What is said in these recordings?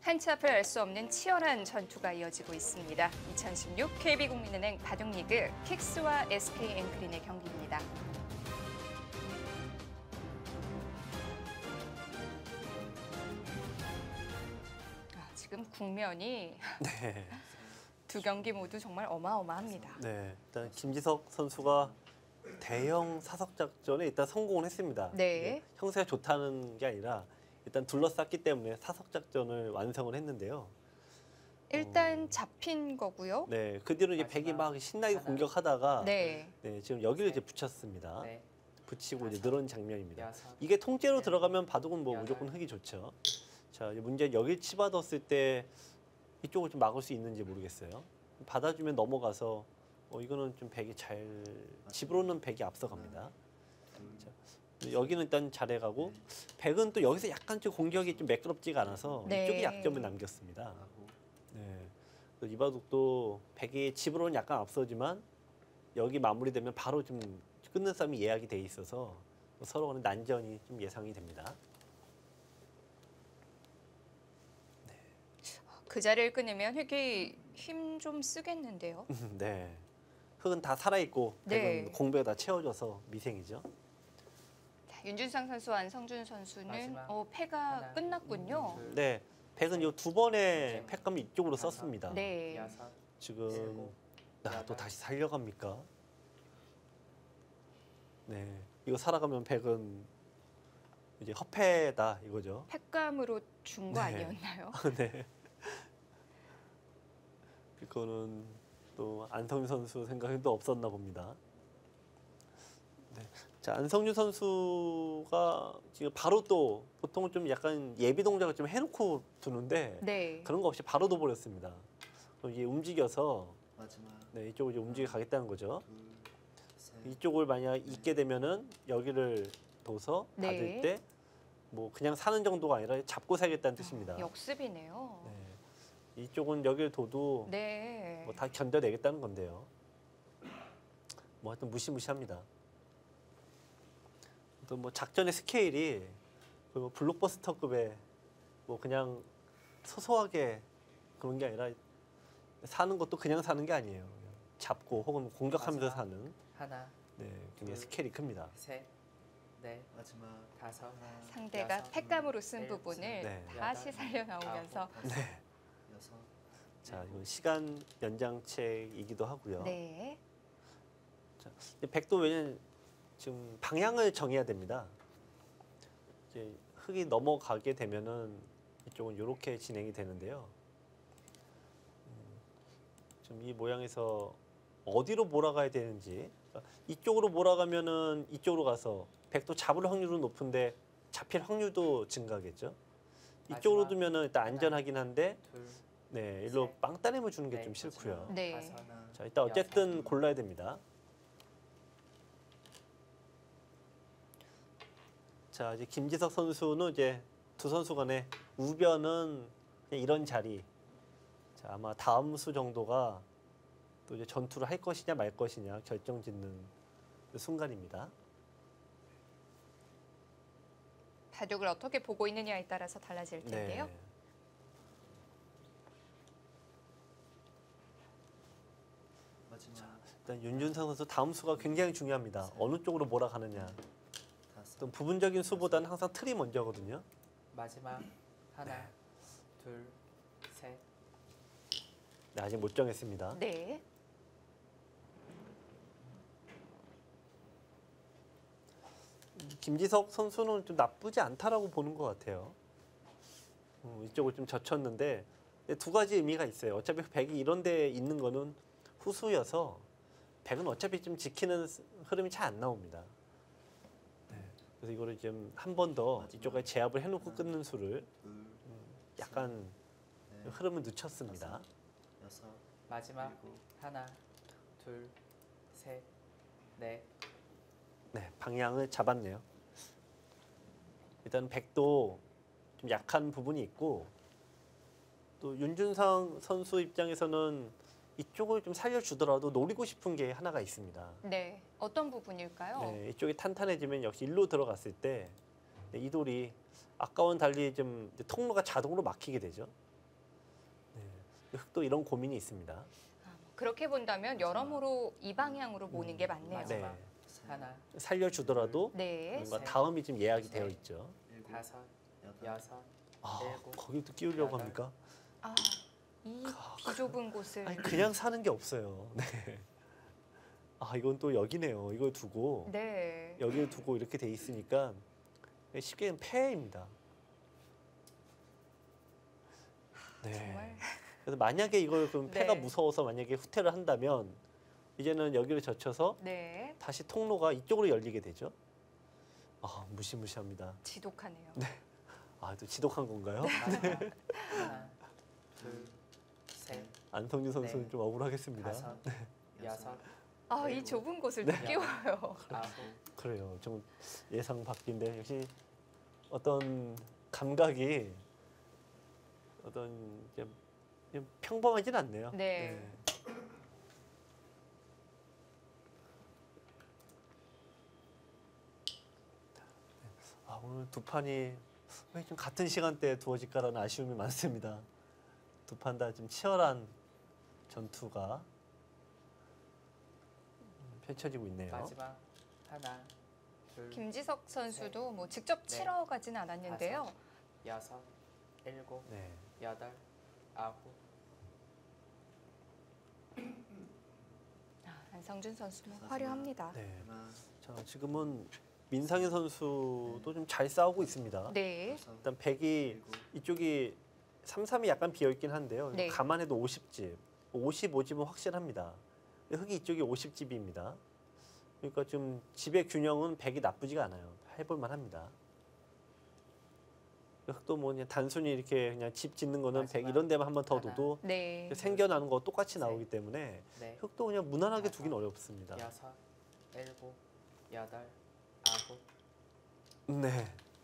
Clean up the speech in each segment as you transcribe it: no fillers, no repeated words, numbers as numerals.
한치 앞을 알 수 없는 치열한 전투가 이어지고 있습니다. 2016 KB국민은행 바둑리그 킥스와 SK 앵그린의 경기입니다. 지금 국면이 네. 두 경기 모두 정말 어마어마합니다. 네, 일단 김지석 선수가 대형 사석 작전에 일단 성공을 했습니다. 네. 형세가 좋다는 게 아니라 일단 둘러쌌기 때문에 사석 작전을 완성을 했는데요. 일단 잡힌 거고요. 네, 그 뒤로 이제 백이 막 신나게 공격하다가 네. 지금 여기를 이제 붙였습니다. 네. 붙이고 이제 늘은 장면입니다. 여섯. 이게 통째로 들어가면 바둑은 뭐 무조건 흙이 좋죠. 자, 이제 문제는 여길 치받았을 때 이쪽을 좀 막을 수 있는지 모르겠어요. 받아주면 넘어가서 이거는 좀 백이 잘 집으로는 백이 앞서갑니다. 자, 여기는 일단 잘해가고 백은 또 여기서 약간 좀 공격이 좀 매끄럽지가 않아서 네. 이쪽이 약점을 남겼습니다. 네, 이 바둑도 백이 집으로는 약간 앞서지만 여기 마무리되면 바로 좀 끊는 싸움이 예약이 돼 있어서 서로 간의 난전이 좀 예상이 됩니다. 그 자리를 끊으면 흙이 힘 좀 쓰겠는데요. 네, 흙은 다 살아있고 백은 네. 공백에 다 채워져서 미생이죠. 자, 윤준상 선수와 안성준 선수는 마지막. 패가 하나, 끝났군요. 둘, 네, 백은 이 두 번의 팩감을 이쪽으로 썼습니다. 네. 여섯. 지금 일곱, 또 다시 살려갑니까? 네, 이거 살아가면 백은 이제 허패다 이거죠. 팩감으로 준 거 네. 아니었나요? 네. 그거는 또 안성유 선수 생각이 또 없었나 봅니다. 네. 자, 안성유 선수가 지금 바로 또 보통은 좀 약간 예비 동작을 좀 해놓고 두는데 네. 그런 거 없이 바로 둬버렸습니다. 그럼 이게 움직여서 마지막 네, 이쪽으로 이제 움직여 가겠다는 거죠. 둘, 셋, 이쪽을 만약 잊게 되면은 여기를 둬서 네. 받을 때 뭐 그냥 사는 정도가 아니라 잡고 살겠다는 뜻입니다. 역습이네요. 네. 이쪽은 여기를 둬도 네. 뭐 다 견뎌내겠다는 건데요. 뭐 하여튼 무시무시합니다. 또 뭐 작전의 스케일이 뭐 블록버스터급의 뭐 그냥 소소하게 그런 게 아니라 사는 것도 그냥 사는 게 아니에요. 잡고 혹은 공격하면서 마지막. 사는 하나, 네, 굉장히 스케일이 큽니다. 셋, 넷, 마지막 다섯. 하나, 상대가 여섯, 팩감으로 쓴 일곱, 부분을 네. 다시 살려 나오면서 아홉, 네. 여섯, 자, 이건 시간 연장책이기도 하고요. 네. 자, 백도 왜냐면 지금 방향을 정해야 됩니다. 이제 흙이 넘어가게 되면은 이쪽은 이렇게 진행이 되는데요. 좀 이 모양에서 어디로 몰아가야 되는지 이쪽으로 몰아가면은 이쪽으로 가서 백도 잡을 확률은 높은데 잡힐 확률도 증가하겠죠. 이쪽으로 마지막. 두면은 일단 안전하긴 한데 둘, 네, 일로 셋, 빵따내을 주는 게 넷, 좀 싫고요. 네. 다섯. 하나, 자, 일단 어쨌든 골라야 됩니다. 자, 이제 김지석 선수는 이제 두 선수 간의 우변은 그냥 이런 자리. 자, 아마 다음 수 정도가 또 이제 전투를 할 것이냐 말 것이냐 결정짓는 순간입니다. 바둑을 어떻게 보고 있느냐에 따라서 달라질 텐데요. 네. 마지막 일단 윤준상 선수 다음 수가 굉장히 중요합니다. 어느 쪽으로 몰아가느냐. 다섯, 어떤 부분적인 수보다는 항상 틀이 먼저거든요. 마지막. 하나, 둘, 셋. 네, 아직 못 정했습니다. 네. 김지석 선수는 좀 나쁘지 않다라고 보는 것 같아요. 이쪽을 좀 젖혔는데 두 가지 의미가 있어요. 어차피 백이 이런 데 있는 거는 후수여서 백은 어차피 좀 지키는 흐름이 잘 안 나옵니다. 네. 그래서 이거를 좀 한 번 더 이쪽에 제압을 해놓고 끊는 수를 둘, 약간 넷, 흐름을 늦췄습니다. 여섯, 마지막. 일곱, 하나, 둘, 셋, 넷. 네, 방향을 잡았네요. 일단 백도 좀 약한 부분이 있고 또 윤준상 선수 입장에서는 이쪽을 좀 살려주더라도 노리고 싶은 게 하나가 있습니다. 네. 어떤 부분일까요? 네, 이쪽이 탄탄해지면 역시 일로 들어갔을 때 이 돌이 아까와는 달리 좀 통로가 자동으로 막히게 되죠. 흑도 이런 고민이 있습니다. 그렇게 본다면 여러모로 이 방향으로 보는 게 맞네요. 네. 마지막. 하나, 살려주더라도 네. 뭔가 세, 다음이 지금 예약이 세, 되어 있죠. 일곱, 다섯, 여덟, 여섯, 아, 일곱, 거기도 끼우려고 여덟. 합니까? 아, 이 비좁은 곳을 아니 그냥 사는 게 없어요. 네. 아 이건 또 여기네요. 이걸 두고 네. 여기를 두고 이렇게 돼 있으니까 쉽게 패입니다. 네. 정말 그래서 만약에 이걸 그럼 네. 패가 무서워서 만약에 후퇴를 한다면 이제는 여기를 젖혀서 네. 다시 통로가 이쪽으로 열리게 되죠. 아 무시무시합니다. 지독하네요. 아 또 지독한 건가요? 마지막. 하나, 둘, 셋, 안성준 선수는 네. 좀 억울하겠습니다. 다섯, 여섯, 아, 이 일곱, 좁은 곳을 네. 또 끼워요. 아홉, 그래요. 좀 예상 밖인데 역시 어떤 감각이 어떤 그냥 평범하진 않네요. 네. 아, 오늘 두 판이 왜 좀 같은 시간대에 두어질까라는 아쉬움이 많습니다. 두 판 다 좀 치열한 전투가 펼쳐지고 있네요. 마지막. 하나, 둘, 김지석 선수도 뭐 직접 네. 치러 가진 않았는데요. 다섯, 여섯, 일곱, 네. 여덟, 아홉. 안성준 선수 뭐 화려합니다. 네. 하나, 자, 지금은 민상현 선수도 좀 잘 싸우고 있습니다. 네. 여섯, 일단 100이 일곱, 이쪽이 3-3이 약간 비어 있긴 한데요. 네. 감안해도 50집, 55집은 확실합니다. 흑이 이쪽이 50집입니다. 그러니까 좀 집의 균형은 100이 나쁘지가 않아요. 해볼 만합니다. 흑도 뭐 그냥 단순히 이렇게 그냥 집 짓는 거는 100 마지막. 이런 데만 한 번 더 하나. 둬도 네. 생겨나는 거 똑같이 셋. 나오기 때문에 네, 흑도 그냥 무난하게 다섯. 두긴 어렵습니다. 여섯, 일곱, 여덟, 아홉. 네.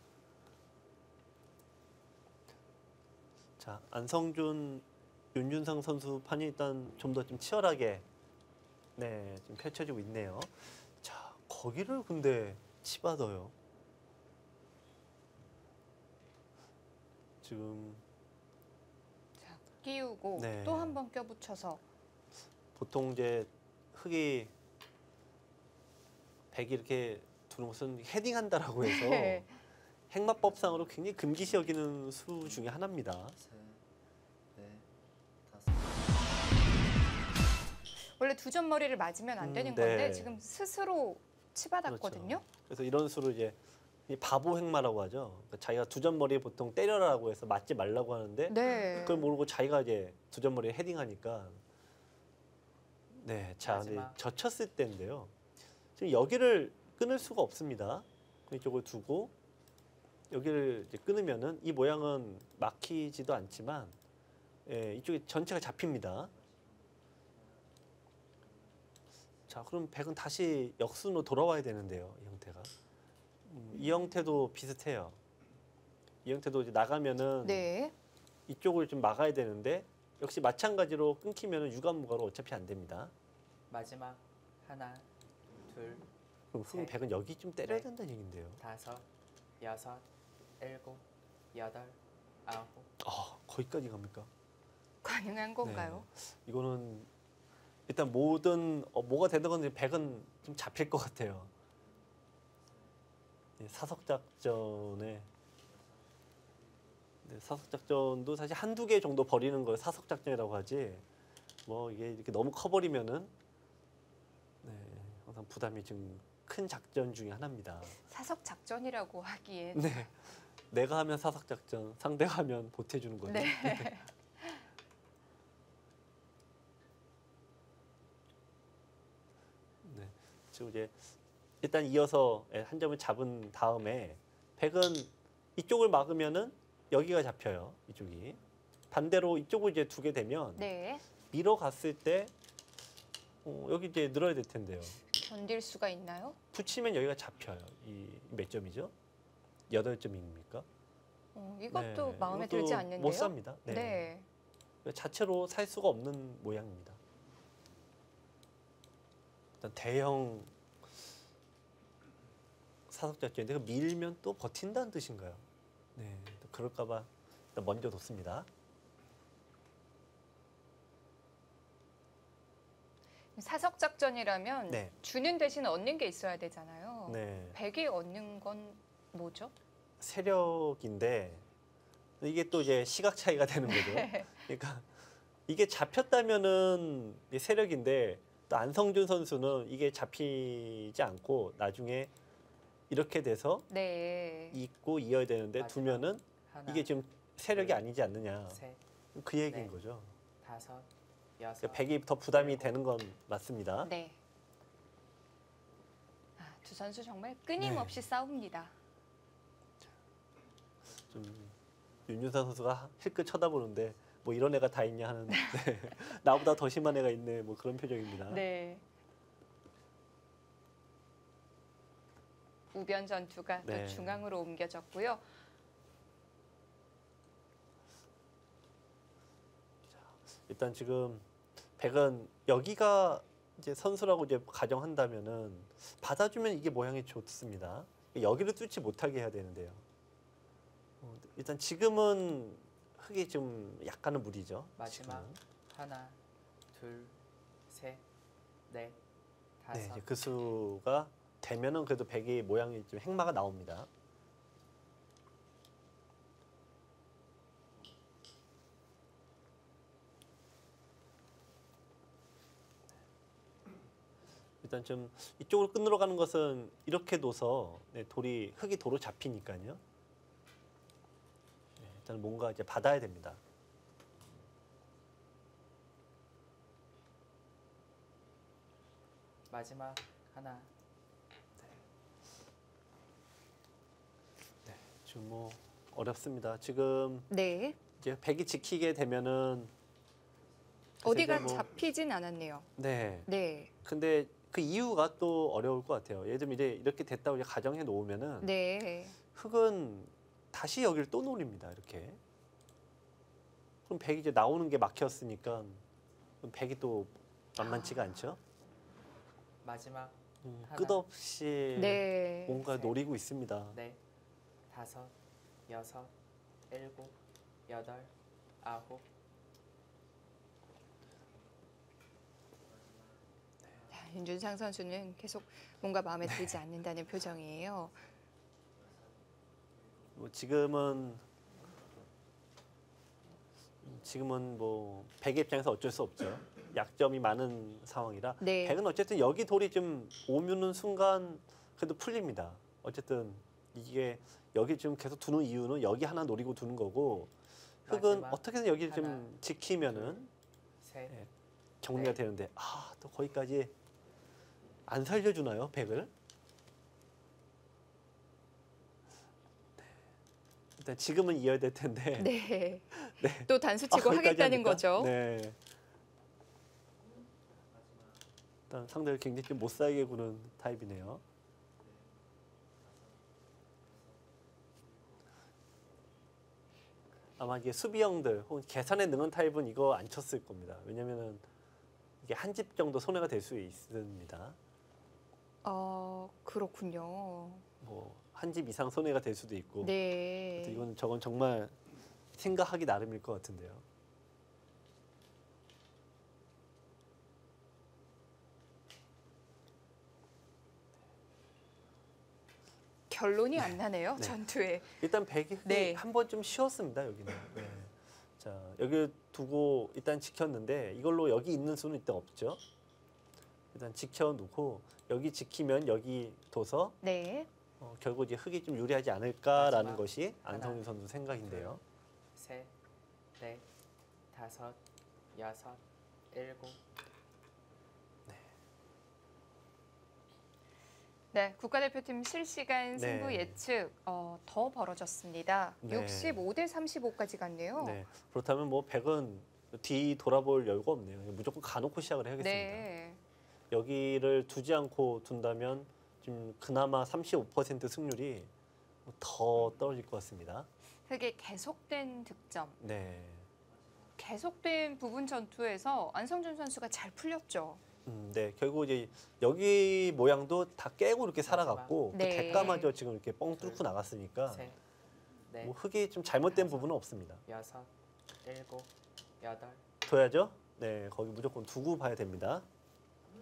자, 안성준, 윤준상 선수 판이 일단 좀 더 좀 치열하게 네, 좀 펼쳐지고 있네요. 자, 거기를 근데 치받아요. 지금 자, 끼우고 네. 또 한 번 껴붙여서 보통 이제 흑이 100이 이렇게 두는 것은 헤딩한다라고 해서 네. 행마법상으로 굉장히 금기시 여기는 수 중에 하나입니다. 셋, 넷, 다섯. 원래 두 점 머리를 맞으면 안 되는 네. 건데 지금 스스로 치받았거든요. 그래서 이런 수로 이제 이 바보 행마라고 하죠. 그러니까 자기가 두 점 머리에 보통 때려라고 해서 맞지 말라고 하는데 네. 그걸 모르고 자기가 이제 두 점 머리에 헤딩하니까 네, 자, 근데 마지막. 젖혔을 때인데요. 지금 여기를 끊을 수가 없습니다. 이쪽을 두고 여기를 이제 끊으면은 이 모양은 막히지도 않지만 예, 이쪽에 전체가 잡힙니다. 자, 그럼 백은 다시 역순으로 돌아와야 되는데요, 이 형태가. 이 형태도 비슷해요. 이 형태도 이제 나가면은 네. 이쪽을 좀 막아야 되는데 역시 마찬가지로 끊기면은 유감무가로 어차피 안 됩니다. 마지막. 하나, 둘, 그럼 흑은 셋, 백은 여기 좀 때려야 넷. 된다는 얘긴데요. 다섯, 여섯, 일곱, 여덟, 아홉. 아, 거기까지 갑니까? 가능한 건가요? 이거는 일단 뭐든 뭐가 되는 건 백은 좀 잡힐 것 같아요. 네, 사석 작전에 네, 사석 작전도 사실 한두 개 정도 버리는 걸 사석 작전이라고 하지. 뭐 이게 이렇게 너무 커버리면은 네, 항상 부담이 좀 큰 작전 중에 하나입니다. 사석 작전이라고 하기엔 네, 내가 하면 사석 작전, 상대가 하면 보태주는 거죠. 네. 네. 지금 이제 일단 이어서 한 점을 잡은 다음에 백은 이쪽을 막으면은 여기가 잡혀요. 이쪽이 반대로 이쪽을 이제 두게 되면 네. 밀어갔을 때 여기 이제 늘어야 될 텐데요. 견딜 수가 있나요? 붙이면 여기가 잡혀요. 이 몇 점이죠? 8점입니까? 이것도 네, 마음에 이것도 들지 않는데요. 못 삽니다. 네. 네. 자체로 살 수가 없는 모양입니다. 일단 대형 사석작전인데 밀면 또 버틴다는 뜻인가요? 네, 또 그럴까봐 일단 먼저 놓습니다. 사석 작전이라면 네. 주는 대신 얻는 게 있어야 되잖아요. 네. 백이 얻는 건 뭐죠? 세력인데 이게 또 이제 시각 차이가 되는 거죠. 네. 그러니까 이게 잡혔다면은 이게 세력인데 또 안성준 선수는 이게 잡히지 않고 나중에 이렇게 돼서 네. 있고 이어야 되는데 마지막. 두면은 하나, 이게 지금 세력이 아니지 않느냐. 셋, 그 얘기인 네. 거죠. 다섯, 여섯, 그러니까 백이 더 부담이 되는 건 맞습니다. 네. 두 선수 정말 끊임없이 싸웁니다. 좀 윤윤상 선수가 힐끗 쳐다보는데 뭐 이런 애가 다 있냐 하는 네. 나보다 더 심한 애가 있네 뭐 그런 표정입니다. 네. 우변 전투가 네. 또 중앙으로 옮겨졌고요. 일단 지금 백은 여기가 이제 선수라고 이제 가정한다면은 받아주면 이게 모양이 좋습니다. 여기를 뚫지 못하게 해야 되는데요. 일단 지금은 흙이 좀 약간은 무리죠. 마지막. 지금은. 하나, 둘, 셋, 넷, 네, 다섯, 이제 그 수가 되면은 그래도 백이 모양이 좀 행마가 나옵니다. 일단 좀 이쪽으로 끊으러 가는 것은 이렇게 둬서 네, 돌이 흙이 도로 잡히니까요. 네, 일단 뭔가 이제 받아야 됩니다. 마지막. 하나, 지금 뭐 어렵습니다. 지금 네. 이제 백이 지키게 되면은 어디가 이제 뭐- 잡히진 않았네요. 네. 네. 근데 그 이유가 또 어려울 것 같아요. 예를 들면 이제 이렇게 됐다고 이제 가정해 놓으면은 네. 흙은 다시 여기를 또 노립니다. 이렇게. 그럼 백이 이제 나오는 게 막혔으니까 그럼 백이 또 만만치가 않죠. 마지막. 하나. 끝없이 네. 뭔가 셋. 노리고 있습니다. 넷, 다섯, 여섯, 일곱, 여덟, 아홉. 윤준상 선수는 계속 뭔가 마음에 들지 않는다는 표정이에요. 뭐 지금은 뭐 백의 입장에서 어쩔 수 없죠. 약점이 많은 상황이라 네. 백은 어쨌든 여기 돌이 좀 오면은 순간 그래도 풀립니다. 어쨌든 이게 여기 지금 계속 두는 이유는 여기 하나 노리고 두는 거고 흙은 마지막 어떻게든 여기를 하나, 좀 지키면은 셋, 네. 정리가 네. 되는데 또 거기까지 안 살려주나요 백을? 네. 일단 지금은 이어야 될 텐데 네. 네. 또 단수 치고 거기까지 하겠다는 합니까? 거죠. 네. 일단 상대를 굉장히 좀 못 살게 구는 타입이네요. 아마 이게 수비형들 혹은 계산에 능한 타입은 이거 안 쳤을 겁니다. 왜냐면은 이게 한 집 정도 손해가 될 수 있습니다. 그렇군요. 뭐 한 집 이상 손해가 될 수도 있고. 네. 저건 정말 생각하기 나름일 것 같은데요. 결론이 안 나네요. 네. 전투에. 일단 백이 네. 한 번 좀 쉬었습니다. 여기는. 네. 자 여기 두고 일단 지켰는데 이걸로 여기 있는 수는 일단 없죠. 일단 지켜놓고 여기 지키면 여기 둬서 네. 결국 이제 흙이 좀 유리하지 않을까라는 마지막 것이 하나, 안성윤 선수 생각인데요. 셋, 넷, 다섯, 여섯, 일곱. 네, 국가대표팀 실시간 승부 네. 예측 더 벌어졌습니다. 네. 65대 35까지 갔네요. 네. 그렇다면 뭐 백은 뒤 돌아볼 여유가 없네요. 무조건 가놓고 시작을 해야겠습니다. 네. 여기를 두지 않고 둔다면 지금 그나마 35% 승률이 더 떨어질 것 같습니다. 흑의 계속된 득점, 네. 계속된 부분 전투에서 안성준 선수가 잘 풀렸죠. 네. 결국 이제 여기 모양도 다 깨고 이렇게 살아갔고 네. 그 대가마저 지금 이렇게 뻥 뚫고 나갔으니까 셋, 넷, 뭐 흙이 좀 잘못된 부분은 없습니다. 여섯, 일곱, 여덟, 둬야죠. 네. 거기 무조건 두고 봐야 됩니다.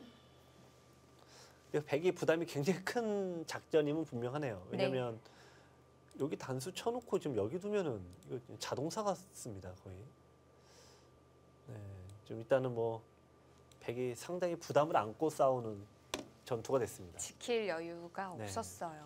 백이 부담이 굉장히 큰 작전임은 분명하네요. 왜냐하면 여기 단수 쳐놓고 지금 여기 두면은 이거 자동차 같습니다 거의. 네, 좀 일단은 뭐 백이 상당히 부담을 안고 싸우는 전투가 됐습니다. 지킬 여유가 네. 없었어요.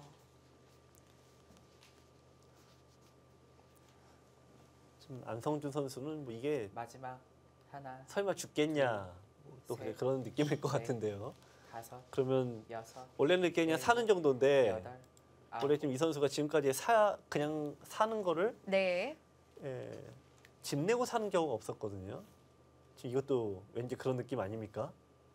지금 안성준 선수는 뭐 이게 마지막 하나, 설마 죽겠냐 또 셋, 그런 느낌일 것 넷, 같은데요. 다섯, 그러면 여섯, 원래는 그냥 사는 정도인데 여덟, 아홉, 원래 지금 이 선수가 지금까지 그냥 사는 거를 네. 집 내고 사는 경우가 없었거든요. 지금 이것도 왠지 그런 느낌 아닙니까?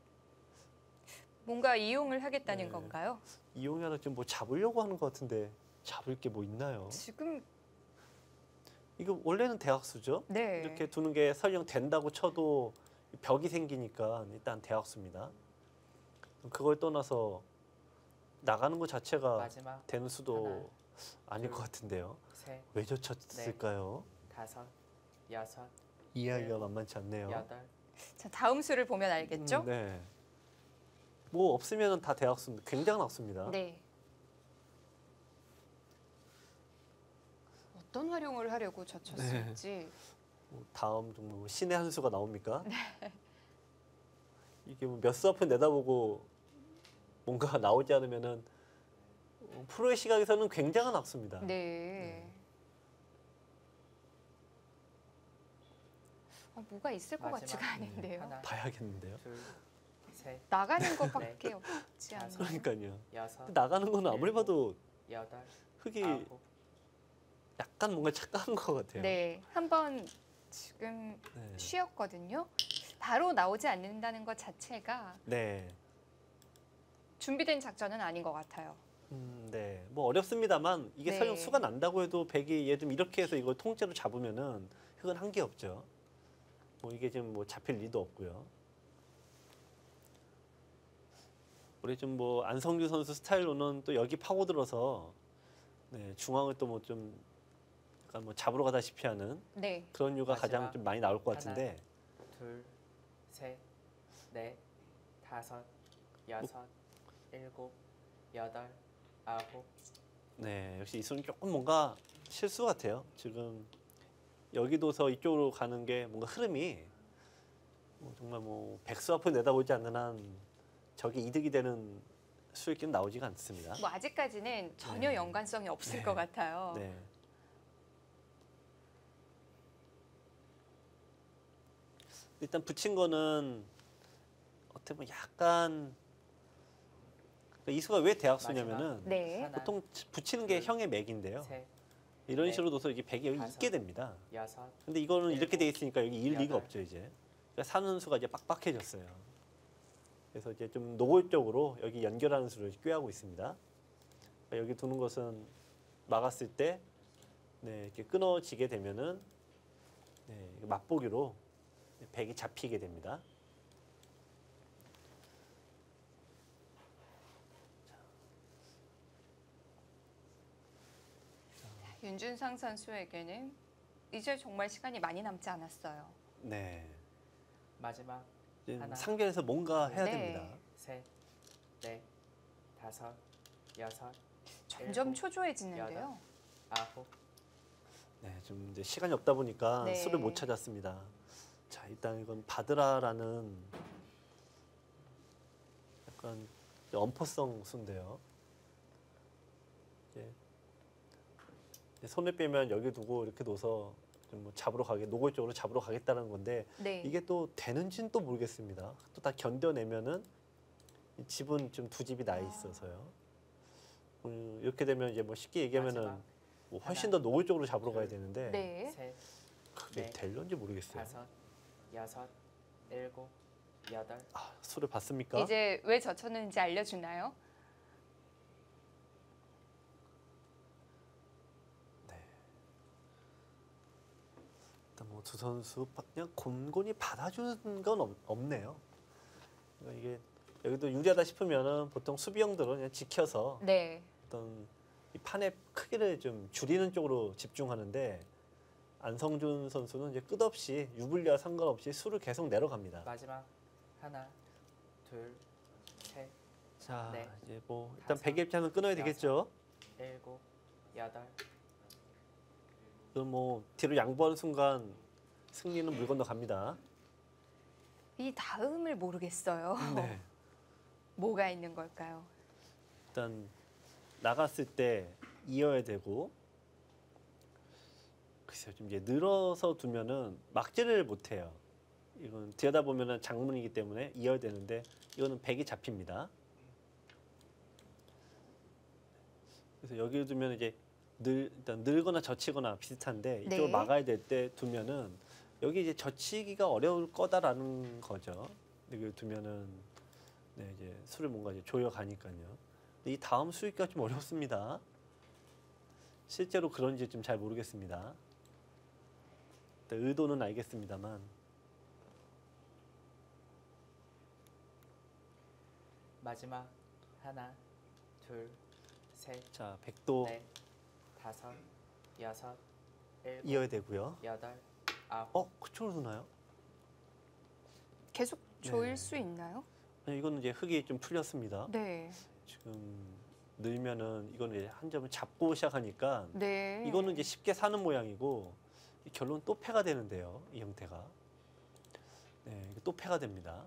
뭔가 이용을 하겠다는 네. 건가요? 이용하다 지금 뭐 잡으려고 하는 것 같은데 잡을 게 뭐 있나요? 지금 이거 원래는 대학수죠. 네. 이렇게 두는 게 설령 된다고 쳐도 벽이 생기니까 일단 대학수입니다. 그걸 떠나서 나가는 것 자체가 마지막 되는 수도 하나, 아닐 둘, 것 같은데요. 셋, 왜 젖혔을까요? 다섯, 여섯, 이해하기가 네. 만만치 않네요. 여덟, 자, 다음 수를 보면 알겠죠? 네. 뭐 없으면 다 대학수 굉장한 악수입니다. 네. 어떤 활용을 하려고 젖혔을지. 뭐 다음 뭐 신의 한 수가 나옵니까? 이게 뭐 몇 수 앞에 내다보고 뭔가 나오지 않으면은 프로의 시각에서는 굉장한 악수입니다. 네. 뭐가 있을 것 마지막 같지가 않은데요. 하나, 봐야겠는데요. 둘, 셋, 나가는 것밖에 없지 않나요? 그러니까요. 여섯, 나가는 거는 아무리 봐도 여덟, 흙이 아홉, 약간 뭔가 착각한 것 같아요. 네. 한번 지금 네. 쉬었거든요. 바로 나오지 않는다는 것 자체가 네. 준비된 작전은 아닌 것 같아요. 네. 뭐 어렵습니다만 이게 네. 설령 수가 난다고 해도 백이 얘 좀 이렇게 해서 이걸 통째로 잡으면은 흙은 한 게 없죠. 뭐 이게 지금 뭐 잡힐 리도 없고요. 우리 좀 뭐 안성규 선수 스타일로는 또 여기 파고들어서 네, 중앙을 또 뭐 좀 약간 뭐 잡으러 가다시피 하는 네. 그런 이유가 마지막 가장 좀 많이 나올 것 하나. 같은데 둘, 셋, 넷, 다섯, 여섯, 일곱, 여덟, 아홉, 네, 역시 이 수는 조금 뭔가 실수 같아요. 지금 여기 둬서 이쪽으로 가는 게 뭔가 흐름이 뭐 정말 뭐 백수 앞을 내다보지 않는 한 저게 이득이 되는 수익기는 나오지가 않습니다. 뭐 아직까지는 전혀 네. 연관성이 없을 네. 것 같아요. 네. 일단 붙인 거는 어떻게 보면 약간 이 수가 왜 대학수냐면은 네. 하나, 보통 붙이는 게 둘, 형의 맥인데요. 셋, 이런 넷, 식으로 둬서 이게 백이 여기 다섯, 있게 됩니다. 여섯, 근데 이거는 이렇게 돼 있으니까 여기 일 리가 여덟. 없죠 이제. 그러니까 사는 수가 이제 빡빡해졌어요. 그래서 이제 좀 노골적으로 여기 연결하는 수를 꾀하고 있습니다. 그러니까 여기 두는 것은 막았을 때 네, 이렇게 끊어지게 되면은 네, 맛보기로 백이 잡히게 됩니다. 윤준상 선수에게는 이제 정말 시간이 많이 남지 않았어요. 네, 마지막 이제 하나. 상계에서 뭔가 해야 네. 됩니다. 셋, 넷, 다섯, 여섯, 점점 일곱, 초조해지는데요. 아홉, 네, 좀 이제 시간이 없다 보니까 네. 수를 못 찾았습니다. 자, 일단 이건 받으라라는 약간 엄포성 수인데요. 이제 손을 빼면 여기 두고 이렇게 둬서 좀 뭐 잡으러 노골적으로 잡으러 가겠다는 건데 네. 이게 또 되는지는 또 모르겠습니다. 또 다 견뎌내면은 이 집은 좀 두 집이 나 있어서요. 이렇게 되면 이제 뭐 쉽게 얘기하면은 마지막 뭐 훨씬 하나, 더 노골적으로 잡으러 가야 둘, 되는데 네. 셋, 그게 넷, 될런지 모르겠어요. 다섯, 여섯, 일곱, 여덟, 아, 수를 봤습니까? 이제 왜 젖혔는지 알려주나요? 일단 뭐 두 선수 그냥 곤곤히 받아주는 건 없네요. 그러니까 이게 여기도 유리하다 싶으면은 보통 수비형들은 그냥 지켜서 네. 어떤 이 판의 크기를 좀 줄이는 쪽으로 집중하는데 안성준 선수는 이제 끝없이 유불리와 상관없이 수를 계속 내려갑니다. 마지막 하나, 둘, 셋, 자, 네. 이제 뭐 일단 다섯, 백의 입장은 끊어야 여섯. 되겠죠. 7, 8, 그럼 뭐 뒤로 양보하는 순간 승리는 물 건너 갑니다. 이 다음을 모르겠어요. 네. 뭐가 있는 걸까요? 일단 나갔을 때 이어야 되고, 글쎄요, 좀 이제 늘어서 두면은 막지를 못해요. 이건 들여다 보면은 장문이기 때문에 이어야 되는데 이거는 백이 잡힙니다. 그래서 여기를 두면 이제 일단 늘거나 젖히거나 비슷한데 이쪽을 네. 막아야 될 때 두면은 여기 이제 젖히기가 어려울 거다라는 거죠. 여기 두면은 네, 이제 수를 뭔가 이제 조여가니까요. 근데 이 다음 수익가 좀 어렵습니다. 실제로 그런지 좀 잘 모르겠습니다. 일단 의도는 알겠습니다만. 마지막 하나, 둘, 셋, 자, 백도 넷, 다섯, 여섯, 일곱, 이어야 되고요. 여덟, 아홉. 그쪽으로 두나요? 계속 조일 네. 수 있나요? 아니, 이거는 이제 흙이 좀 풀렸습니다. 네. 지금 늘면은 이거는 이제 한 점을 잡고 시작하니까 네. 이거는 이제 쉽게 사는 모양이고 결론 또 패가 되는데요. 이 형태가. 네, 이거 또 패가 됩니다.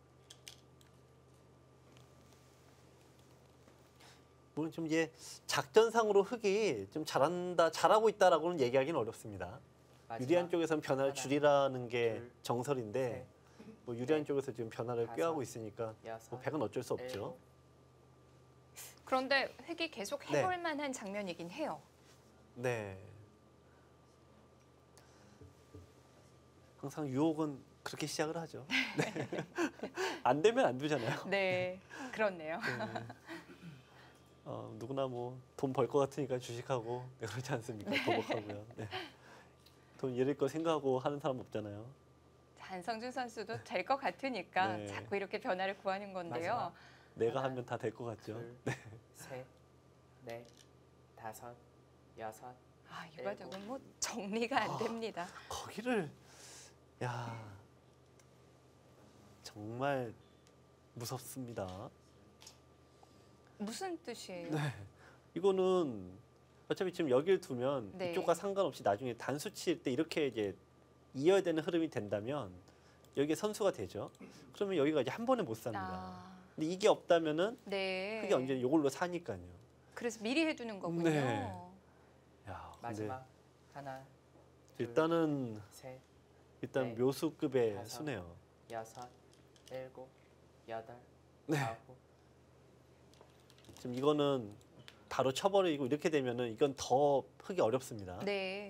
물론 좀 이제 작전상으로 흙이 좀 잘하고 있다라고는 얘기하기는 어렵습니다. 마지막 유리한 쪽에서는 변화를 하나, 줄이라는 게 둘, 정설인데 뭐 유리한 쪽에서 지금 변화를 다섯, 꾀하고 있으니까 여섯, 뭐 백은 어쩔 수 없죠. 일곱. 그런데 획이 계속 네. 해볼 만한 장면이긴 해요. 네. 항상 유혹은 그렇게 시작을 하죠. 네. 안 되면 안 두잖아요. 네. 그렇네요. 네. 누구나 뭐 돈 벌 것 같으니까 주식하고 네, 그렇지 않습니까? 도박하고요. 네. 돈 잃을 거 생각하고 하는 사람 없잖아요. 안성준 선수도 될 것 같으니까 네. 자꾸 이렇게 변화를 구하는 건데요. 마지막 내가 하나, 하면 다 될 것 같죠. 둘, 셋, 넷, 다섯, 여섯. 아, 이 과정은 뭐 정리가 안 됩니다. 거기를 야 정말 무섭습니다. 무슨 뜻이에요? 네. 이거는 어차피 지금 여기를 두면 네. 이쪽과 상관없이 나중에 단수 칠 때 이렇게 이제 이어야 되는 흐름이 된다면 여기에 선수가 되죠. 그러면 여기가 이제 한 번에 못 삽니다. 아, 근데 이게 없다면은 네. 그게 언제 이걸로 사니까요. 그래서 미리 해두는 거군요. 네. 야, 근데 마지막 하나, 일단은 셋, 일단 네. 묘수급의 다섯. 수네요. 여섯, 일곱, 여덟, 네. 아홉. 지금 이거는 바로 쳐버리고 이렇게 되면은 이건 더 흙이 어렵습니다. 네.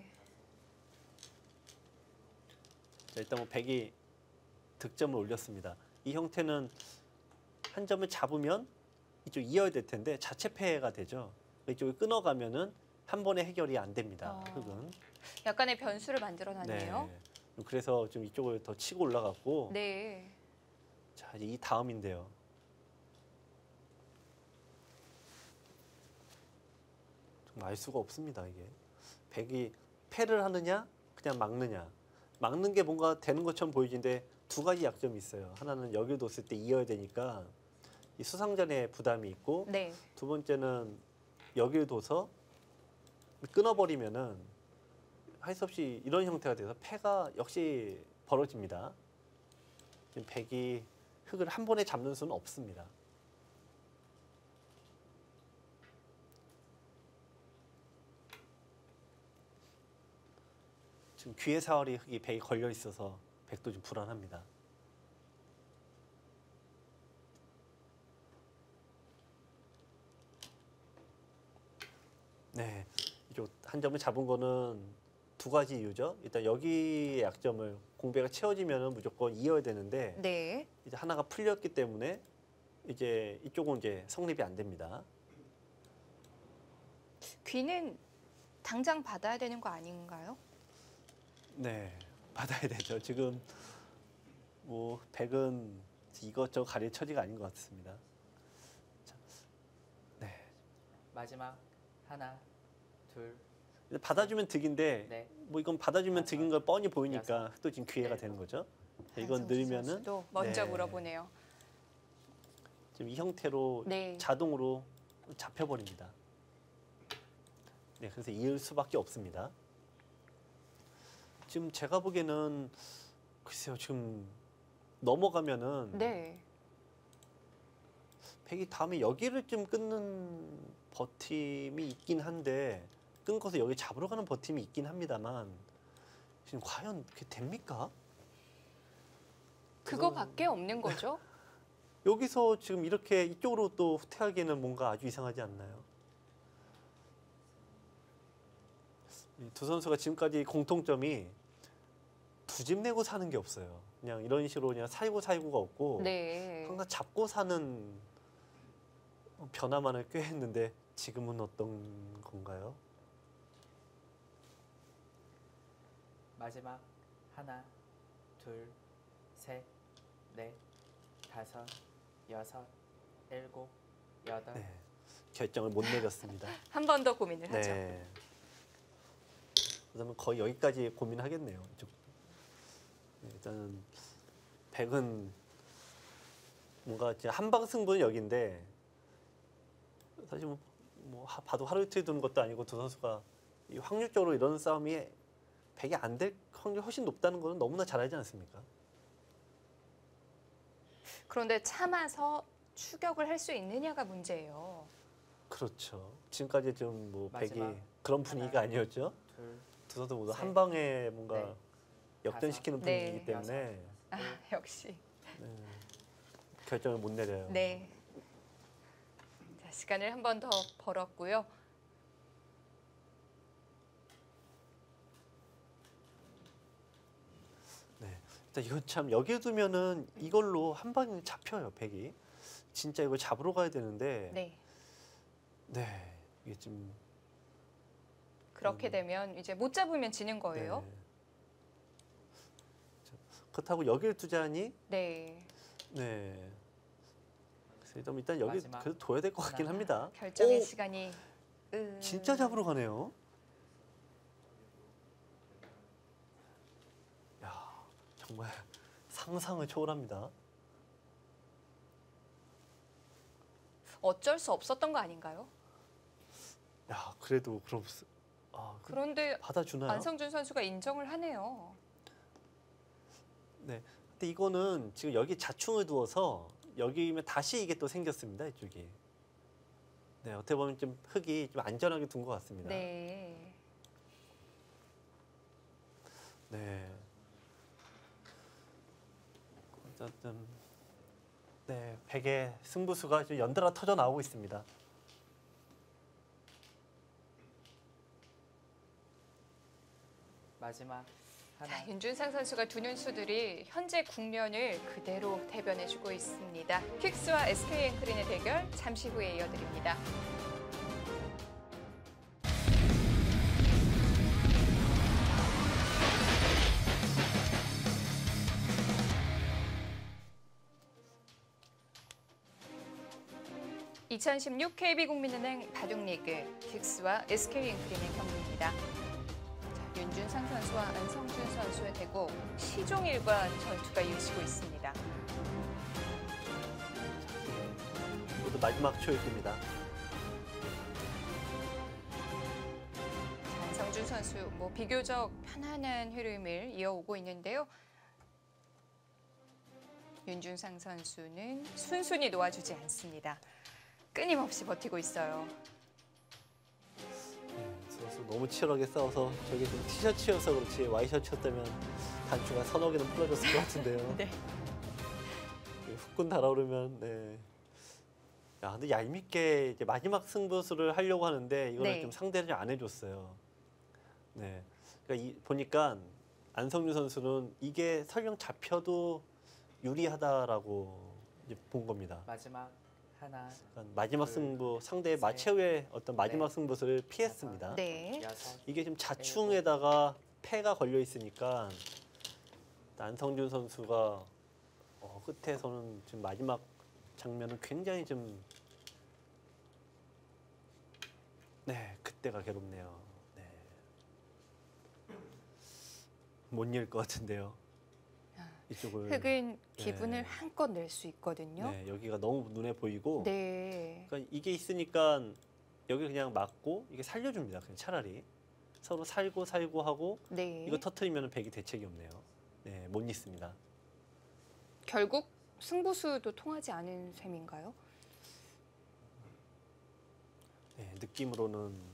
자, 일단 뭐 100이 득점을 올렸습니다. 이 형태는 한 점을 잡으면 이쪽 이어야 될 텐데 자체 패가 되죠. 이쪽을 끊어가면은 한 번에 해결이 안 됩니다. 흙은. 약간의 변수를 만들어놨네요. 그래서 좀 이쪽을 더 치고 올라갔고. 네. 자, 이제 이 다음인데요. 알 수가 없습니다. 이게 100이 패를 하느냐 그냥 막느냐. 막는 게 뭔가 되는 것처럼 보이는데 두 가지 약점이 있어요. 하나는 여기를 뒀을 때 이어야 되니까 이 수상전에 부담이 있고, 네. 두 번째는 여기를 둬서 끊어버리면은 할 수 없이 이런 형태가 돼서 패가 역시 벌어집니다. 지금 100이 흙을 한 번에 잡는 수는 없습니다. 지금 귀의 사월이 흙이 100이 걸려 있어서 100도 좀 불안합니다. 네, 이쪽 한 점을 잡은 거는 두 가지 이유죠. 일단 여기의 약점을 공배가 채워지면 무조건 이어야 되는데 네. 이제 하나가 풀렸기 때문에 이제 이쪽은 이제 성립이 안 됩니다. 귀는 당장 받아야 되는 거 아닌가요? 네, 받아야 되죠. 지금 뭐 100은 이것저것 가릴 처지가 아닌 것 같습니다. 자, 네, 마지막 하나, 둘, 이제 받아주면 득인데 넷, 뭐 이건 받아주면 다섯, 득인 걸 뻔히 보이니까 여섯, 또 지금 기회가 일곱. 되는 거죠. 자, 이건 안성준 늘면은 선수도 먼저 네. 물어보네요. 지금 이 형태로 네. 자동으로 잡혀버립니다. 네, 그래서 이을 수밖에 없습니다. 지금 제가 보기에는 글쎄요, 지금 넘어가면은 네. 백이 다음에 여기를 좀 끊는 버팀이 있긴 한데 끊고서 여기 잡으러 가는 버팀이 있긴 합니다만 지금 과연 그게 됩니까? 그거밖에 없는 거죠? 여기서 지금 이렇게 이쪽으로 또 후퇴하기에는 뭔가 아주 이상하지 않나요? 이 두 선수가 지금까지 공통점이 두 집 내고 사는 게 없어요. 그냥 이런 식으로 그냥 사이고가 없고 네. 항상 잡고 사는 변화만을 꾀했는데 지금은 어떤 건가요? 마지막 하나, 둘, 셋, 넷, 다섯, 여섯, 일곱, 여덟. 네, 결정을 못 내렸습니다. 한 번 더 고민을 하죠. 네. 그러면 거의 여기까지 고민하겠네요. 이쪽. 네, 일단은 백은 뭔가 이제 한방 승부는 여기인데 사실 뭐 봐도 하루 이틀 두는 것도 아니고 두 선수가 이 확률적으로 이런 싸움이 백이 안 될 확률이 훨씬 높다는 거는 너무나 잘 알지 않습니까? 그런데 참아서 추격을 할 수 있느냐가 문제예요. 그렇죠. 지금까지 좀 뭐 백이 마지막 그런 분위기가 하나, 아니었죠. 둘, 두 선수 모두 셋, 한 방에 뭔가 넷, 역전시키는 다섯, 분위기이기 네. 때문에 아, 역시. 네, 결정을 못 내려요. 네. 자, 시간을 한 번 더 벌었고요. 네. 일단 이건 참 여기에 두면은 이걸로 한 방에 잡혀요, 백이. 진짜 이걸 잡으러 가야 되는데. 네. 네. 이게 좀 그렇게 되면 이제 못 잡으면 지는 거예요. 네. 자, 그렇다고 여기를 두자니 네. 네. 그래서 일단 여기 마지막 그래도 둬야 될 것 같긴 하나. 합니다. 결정의 오! 시간이 진짜 잡으러 가네요. 야, 정말 상상을 초월합니다. 어쩔 수 없었던 거 아닌가요? 야, 그래도 그럼 그런데 받아주나요? 안성준 선수가 인정을 하네요. 네. 근데 이거는 지금 여기 자충을 두어서 여기면 다시 이게 또 생겼습니다. 이쪽이. 네, 어떻게 보면 좀 흙이 좀 안전하게 둔 것 같습니다. 네. 네. 어쨌든 네, 백의 승부수가 좀 연달아 터져 나오고 있습니다. 마지막 하나, 자, 윤준상 선수가 두는 수들이 현재 국면을 그대로 대변해주고 있습니다. 킥스와 SK 앵크린의 대결 잠시 후에 이어드립니다. (2016) KB국민은행 바둑리그 킥스와 SK 앵크린의 경기입니다. 자, 윤준상 선수와 안성준 선수의 대국 시종일관 전투가 이어지고 있습니다. 모두 마지막 초입니다. 자, 안성준 선수 뭐 비교적 편안한 흐름을 이어오고 있는데요. 윤준상 선수는 순순히 놓아주지 않습니다. 끊임없이 버티고 있어요. 선수 너무 치열하게 싸워서 저게 좀 티셔츠여서 그렇지 와이셔츠였다면 단추가 서너 개는 풀어졌을 것 같은데요. 네. 후끈 달아오르면 네. 야, 근데 얄밉게 이제 마지막 승부수를 하려고 하는데 이거는 네. 좀 상대를 안 해줬어요. 네. 그러니까 보니까 안성준 선수는 이게 설령 잡혀도 유리하다라고 이제 본 겁니다. 마지막 하나, 그러니까 마지막 둘, 승부 상대의 셋, 마체의 어떤 마지막 넷, 승부수를 피했습니다. 네. 여섯, 이게 지금 자충에다가 패가 걸려 있으니까 안성준 선수가 끝에서는 지금 마지막 장면은 굉장히 좀 네, 그때가 괴롭네요. 네. 못 이길 것 같은데요. 이쪽을 흑은 기분을 네. 한껏 낼 수 있거든요. 네, 여기가 너무 눈에 보이고 네. 그러니까 이게 있으니까 여기 그냥 막고 이게 살려줍니다. 그냥 차라리 서로 살고 하고 네. 이거 터트리면 백이 대책이 없네요. 네, 못 있습니다. 결국 승부수도 통하지 않은 셈인가요? 네, 느낌으로는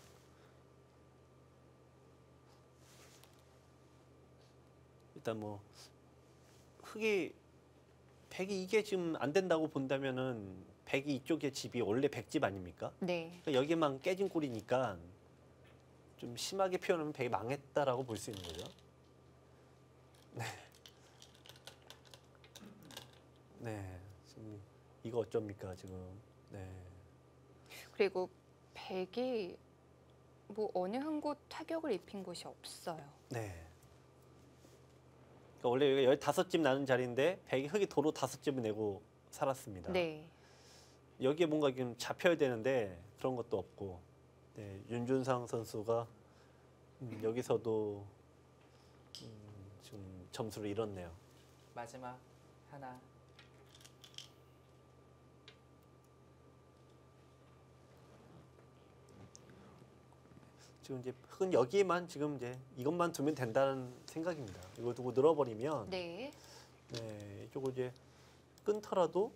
일단 뭐 흑이 백이 이게 지금 안 된다고 본다면은 백이 이쪽에 집이 원래 백집 아닙니까? 네. 그러니까 여기만 깨진 꼴이니까 좀 심하게 표현하면 백이 망했다라고 볼 수 있는 거죠. 네. 네. 지금 이거 어쩝니까 지금. 네. 그리고 백이 뭐 어느 한 곳 타격을 입힌 곳이 없어요. 네. 그러니까 원래 여기가 15집 나는 자리인데 백이 흑이 도로 5집을 내고 살았습니다. 네. 여기에 뭔가 좀 잡혀야 되는데 그런 것도 없고 네, 윤준상 선수가 여기서도 지금 점수를 잃었네요. 마지막 하나, 지금 이제 흑은 여기에만 지금 이제 이것만 두면 된다는 생각입니다. 이거 두고 늘어버리면 네. 네, 이쪽을 이제 끊더라도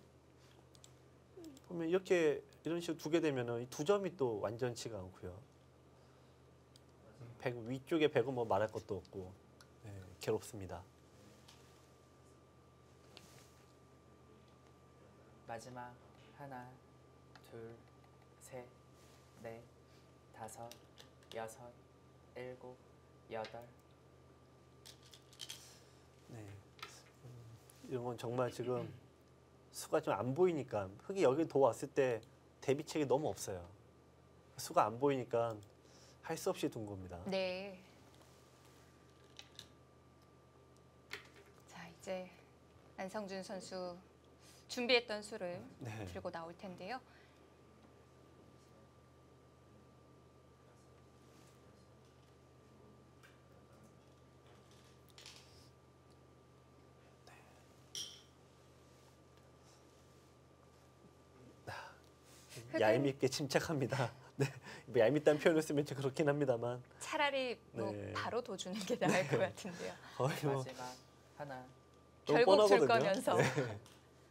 보면 이렇게 이런 식으로 두게 되면은 이 두 점이 또 완전치가 않고요. 백 위쪽에 백은 뭐 말할 것도 없고 네, 괴롭습니다. 마지막 하나, 둘, 셋, 넷, 다섯, 여섯, 일곱, 여덟. 네, 이런 건 정말 지금 수가 좀 안 보이니까 흑이 여기 도 왔을 때 대비책이 너무 없어요. 수가 안 보이니까 할 수 없이 둔 겁니다. 네. 자, 이제 안성준 선수 준비했던 수를 네. 들고 나올 텐데요. 흑은 얄밉게 침착합니다. 네, 뭐 얄밉다는 표현을 쓰면 좀 그렇긴 합니다만 차라리 뭐 네. 바로 도 주는 게 나을 것 같은데요. 거의 뭐 마지막 하나, 너무 결국 줄 뻔하거든요. 거면서. 네,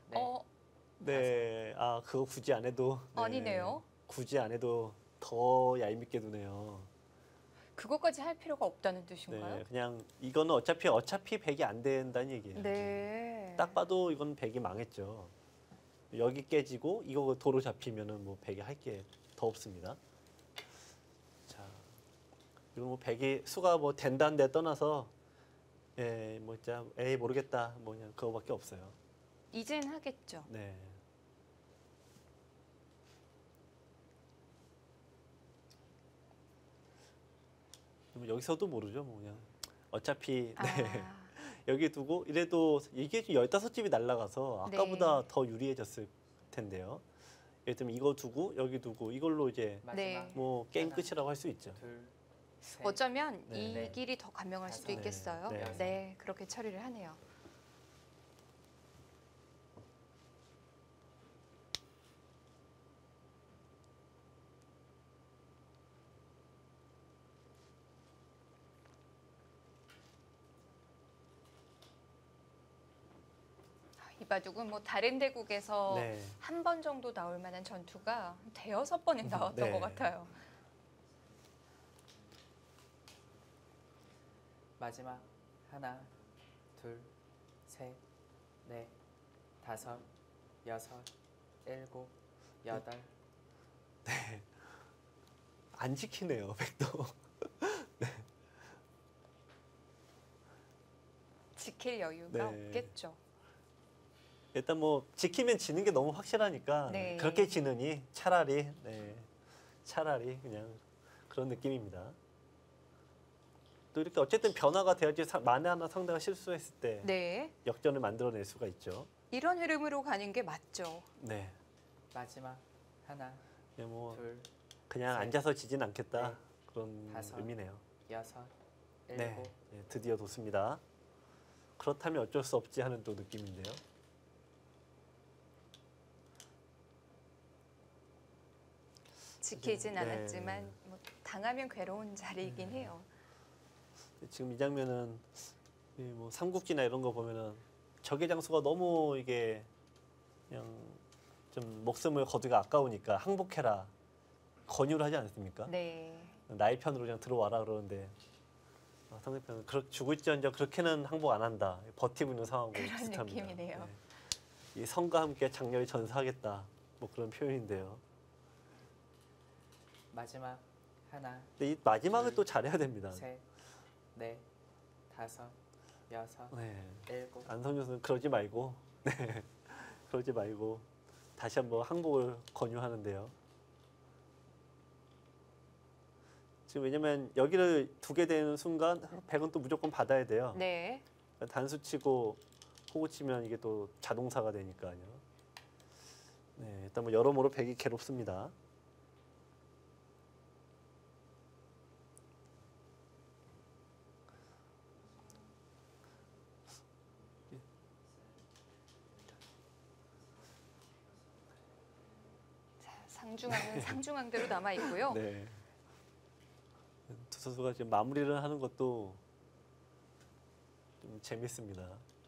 네, 아 그거 굳이 안 해도 네, 아니네요. 굳이 안 해도 더 얄밉게 두네요. 그것까지 할 필요가 없다는 뜻인가요? 네, 그냥 이거는 어차피 백이 안 된다는 얘기예요. 네. 딱 봐도 이건 백이 망했죠. 여기 깨지고 이거 도로 잡히면은 뭐 백이 할 게 더 없습니다. 자, 그리고 뭐 백이 수가 뭐 된다는 데 떠나서 뭐 진짜 에이 모르겠다 뭐 그냥 그거밖에 없어요. 이젠 하겠죠. 네. 그럼 여기서도 모르죠. 뭐 그냥 어차피 네. 아, 여기 두고 이래도 이게 15집이 날아가서 아까보다 네. 더 유리해졌을 텐데요. 예를 들면 이거 두고 여기 두고 이걸로 이제 마지막 네. 뭐 게임 하나. 끝이라고 할 수 있죠. 둘, 셋, 어쩌면 네. 이 네. 길이 더 간명할 수도 네. 있겠어요. 네. 네, 그렇게 처리를 하네요. 이 바둑은 뭐 다른 대국에서 네. 한 번 정도 나올 만한 전투가 대여섯 번에 나왔던 네. 것 같아요. 마지막 하나, 둘, 셋, 넷, 다섯, 여섯, 일곱, 여덟. 안 지키네요. 백도. 지킬 여유가 네. 없겠죠. 일단 뭐 지키면 지는 게 너무 확실하니까 네. 그렇게 지느니 차라리 차라리 그냥 그런 느낌입니다. 또 이렇게 어쨌든 변화가 돼야지 만에 하나 상대가 실수했을 때 네, 역전을 만들어낼 수가 있죠. 이런 흐름으로 가는 게 맞죠. 네. 마지막 하나, 네, 뭐 둘, 그냥 셋, 앉아서 지진 않겠다 넷, 그런 다섯, 의미네요. 여섯, 네, 일곱. 네, 드디어 뒀습니다. 그렇다면 어쩔 수 없지 하는 또 느낌인데요. 지키진 네. 않았지만 뭐 당하면 괴로운 자리이긴 해요. 지금 이 장면은 이뭐 삼국지나 이런 거 보면은 적의 장수가 너무 이게 그냥 좀 목숨을 거두기가 아까우니까 항복해라 권유를 하지 않습니까? 네. 나의 편으로 그냥 들어와라 그러는데 상대편은 죽을지언정 그렇게는 항복 안 한다. 버티고 있는 상황하고 그런 비슷합니다. 느낌이네요. 네. 이 성과 함께 장렬히 전사하겠다. 뭐 그런 표현인데요. 마지막 하나, 근데 이 마지막을 또 잘해야 됩니다. 셋, 넷, 다섯, 여섯, 네. 일곱. 안성준 선수는 그러지 말고, 네. 그러지 말고 다시 한번 항복을 권유하는데요. 지금 왜냐면 여기를 두게 되는 순간 100은 또 무조건 받아야 돼요. 네. 단수 치고 호구 치면 이게 또 자동사가 되니까요. 네, 일단 뭐 여러모로 100이 괴롭습니다. 자, 상중앙은 상중앙대로 남아 있고요. 네. 두 선수가 지금 마무리를 하는 것도 좀 재밌습니다.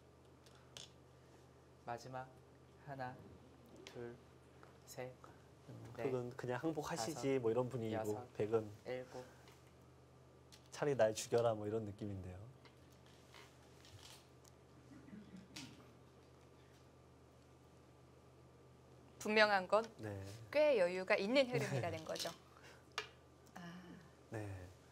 마지막 하나, 둘, 셋, 넷, 흑은 그냥 항복하시지 다섯, 뭐 이런 분위기고 여섯. 백은 일곱. 차라리 날 죽여라 뭐 이런 느낌인데요. 분명한 건 꽤 네. 여유가 있는 흐름이라는 거죠. 아, 네.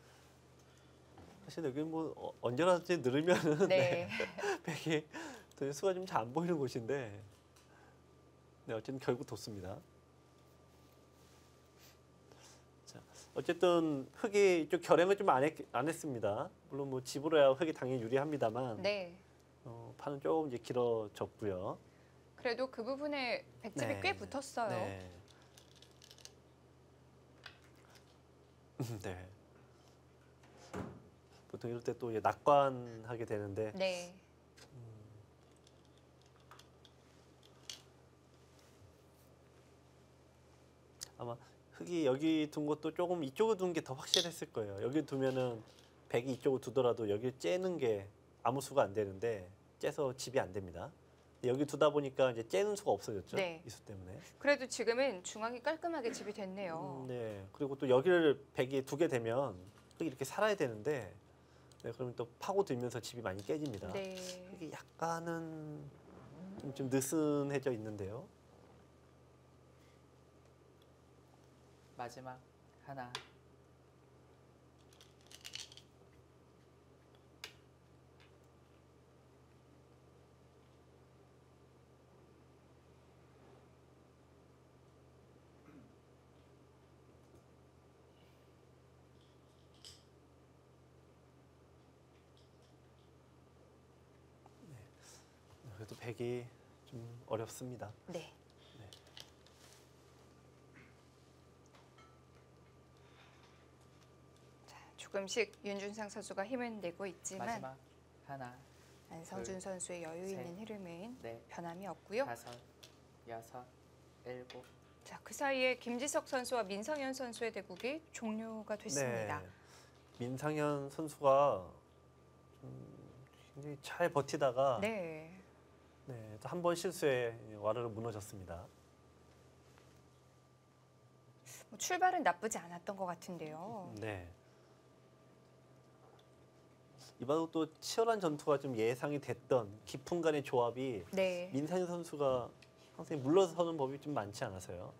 사실 여기 뭐 언제라든지 늘으면은 네. 백이 또 수가 좀 잘 안 보이는 곳인데 네, 어쨌든 결국 뒀습니다. 자, 어쨌든 흑이 이쪽 결행을 좀 안 했습니다. 물론 뭐 집으로야 흑이 당연히 유리합니다만 네. 판은 조금 이제 길어졌고요. 그래도 그 부분에 백집이 네. 꽤 붙었어요. 네. 네. 보통 이럴 때 또 낙관하게 되는데 네. 아마 흑이 여기 둔 것도 조금 이쪽을 둔 게 더 확실했을 거예요. 여기 두면은 백이 이쪽을 두더라도 여기 째는 게 아무 수가 안 되는데 째서 집이 안 됩니다. 여기 두다 보니까 이제 째는 수가 없어졌죠. 네. 이 수 때문에. 그래도 지금은 중앙이 깔끔하게 집이 됐네요. 네. 그리고 또 여기를 백이 두게 되면 흑이 이렇게 살아야 되는데 네, 그러면 또 파고 들면서 집이 많이 깨집니다. 네. 흑이 약간은 좀 느슨해져 있는데요. 마지막 하나, 그래도 백이 좀 어렵습니다. 네. 자, 조금씩 윤준상 선수가 힘을 내고 있지만 마지막 하나, 안성준 둘, 선수의 여유 셋, 있는 흐름은 넷, 변함이 없고요. 다섯, 여섯, 일곱. 자, 그 사이에 김지석 선수와 민상현 선수의 대국이 종료가 됐습니다. 네. 민상현 선수가 굉장히 잘 버티다가 네. 네, 한 번 실수에 와르르 무너졌습니다. 뭐 출발은 나쁘지 않았던 것 같은데요. 네. 이번에도 또 치열한 전투가 좀 예상이 됐던 깊은 간의 조합이 네. 민상현 선수가 항상 물러서는 법이 좀 많지 않아서요.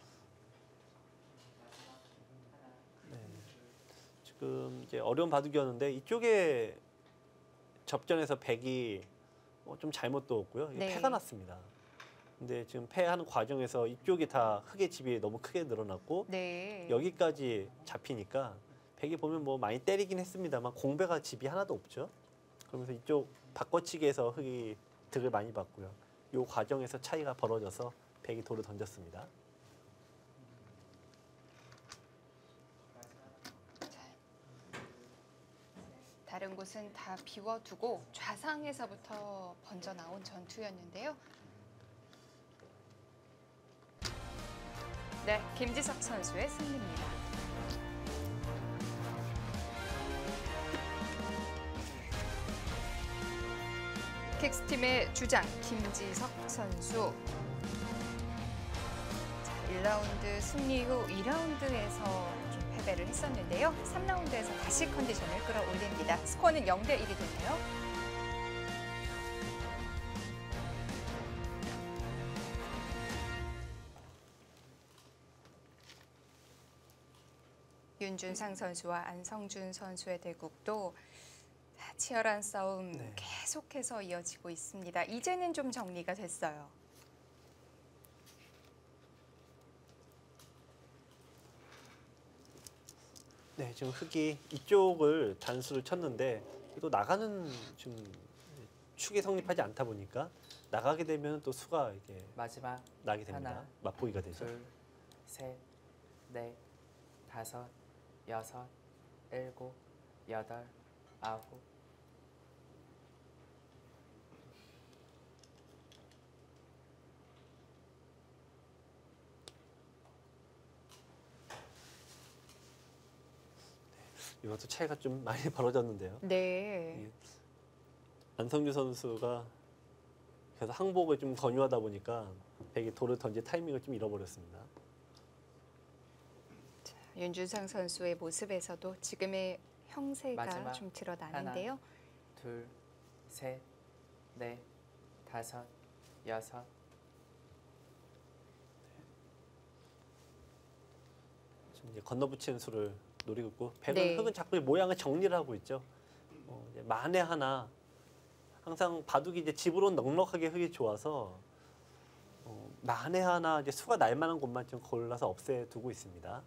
네. 지금 이제 어려운 바둑이었는데 이쪽에 접전에서 백이 좀 잘못 두었고요. 이게 네. 패가 났습니다. 근데 지금 패하는 과정에서 이쪽이 다 흑의 집이 너무 크게 늘어났고 네. 여기까지 잡히니까 백이 보면 뭐 많이 때리긴 했습니다만 공배가 집이 하나도 없죠. 그러면서 이쪽 바꿔치기에서 흑이 득을 많이 봤고요. 이 과정에서 차이가 벌어져서 백이 돌을 던졌습니다. 다른 곳은 다 비워두고 좌상에서부터 번져 나온 전투였는데요. 네, 김지석 선수의 승리입니다. 킥스팀의 주장 김지석 선수. 자, 1라운드 승리 후 2라운드에서 좀 패배를 했었는데요. 3라운드에서 다시 컨디션을 끌어올립니다. 스코어는 0대 1이 됐네요. 윤준상 선수와 안성준 선수의 대국도 치열한 싸움 네. 계속해서 이어지고 있습니다. 이제는 좀 정리가 됐어요. 네, 지금 흑이 이쪽을 단수를 쳤는데 또 나가는 지금 축이 성립하지 않다 보니까 나가게 되면 또 수가 이게 마지막 나게 됩니다. 하나, 맛보기가 되죠. 둘, 셋, 넷, 다섯, 여섯, 일곱, 여덟, 아홉. 이것도 차이가 좀 많이 벌어졌는데요. 네. 안성규 선수가 계속 항복을 좀 권유하다 보니까 백이 돌을 던질 타이밍을 좀 잃어버렸습니다. 윤준상 선수의 모습에서도 지금의 형세가 마지막 좀 드러나는데요. 둘, 셋, 넷, 다섯, 여섯. 지금 이제 건너붙이는 수를 노리고 있고 백은 네. 흑은 자꾸 모양을 정리를 하고 있죠. 이제 만에 하나 항상 바둑이 이제 집으로 넉넉하게 흑이 좋아서 만에 하나 이제 수가 날 만한 곳만 좀 골라서 없애두고 있습니다.